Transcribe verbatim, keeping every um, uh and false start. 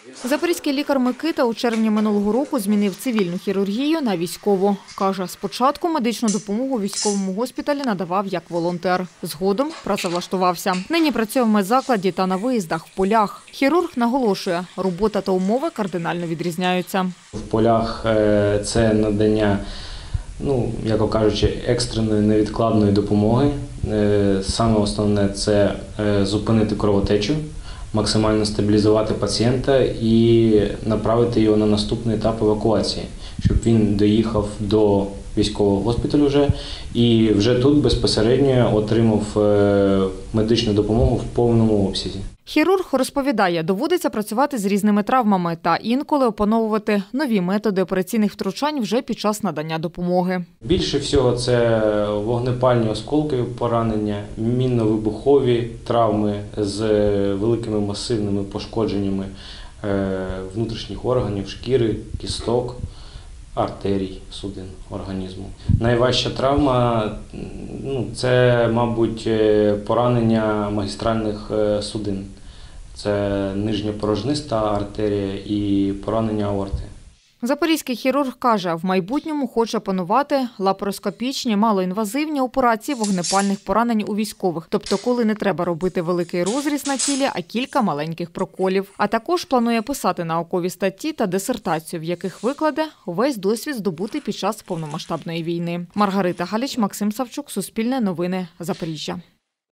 Запорізький лікар Микита у червні минулого року змінив цивільну хірургію на військову. Каже, спочатку медичну допомогу військовому госпіталі надавав як волонтер. Згодом працевлаштувався. Нині працює в медзакладі та на виїздах в полях. Хірург наголошує, робота та умови кардинально відрізняються. В полях це надання, ну, як кажучи, екстреної невідкладної допомоги. Саме основне – це зупинити кровотечу, максимально стабілізувати пацієнта і направити його на наступний етап евакуації, щоб він доїхав до військового госпіталю вже і вже тут безпосередньо отримав медичну допомогу в повному обсязі. Хірург розповідає, доводиться працювати з різними травмами та інколи опановувати нові методи операційних втручань вже під час надання допомоги. Більше всього це вогнепальні осколкові поранення, мінно-вибухові травми з великими масивними пошкодженнями внутрішніх органів, шкіри, кісток, артерій, судин організму. Найважча травма ну, – це, мабуть, поранення магістральних судин. Це нижньопорожниста артерія і поранення аорти. Запорізький хірург каже, в майбутньому хоче опанувати лапароскопічні, малоінвазивні операції вогнепальних поранень у військових. Тобто, коли не треба робити великий розріз на тілі, а кілька маленьких проколів. А також планує писати наукові статті та дисертацію, в яких викладе увесь досвід здобутий під час повномасштабної війни. Маргарита Галіч, Максим Савчук, Суспільне новини, Запоріжжя.